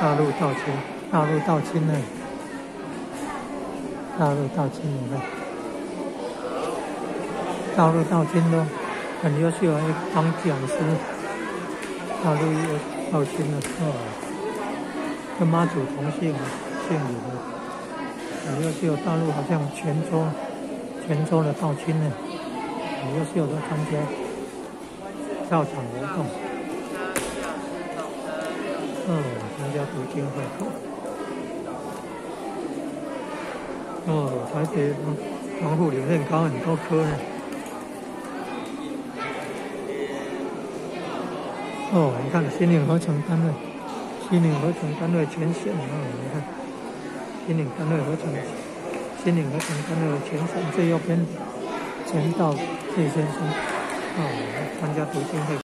大陆道亲，大陆道亲呢？大陆道亲你看，大陆道亲都很优秀啊，当讲师，大陆道亲的跟妈祖同姓姓李的，很优秀。大陆好像泉州的道亲呢，很优秀，都参加教场活动。参加读经会。台北防护里面高很多科呢。你看新岭合成单位，新岭合成单位全线你看新岭单位合成单位全线最右边前道谢先生参加读经会。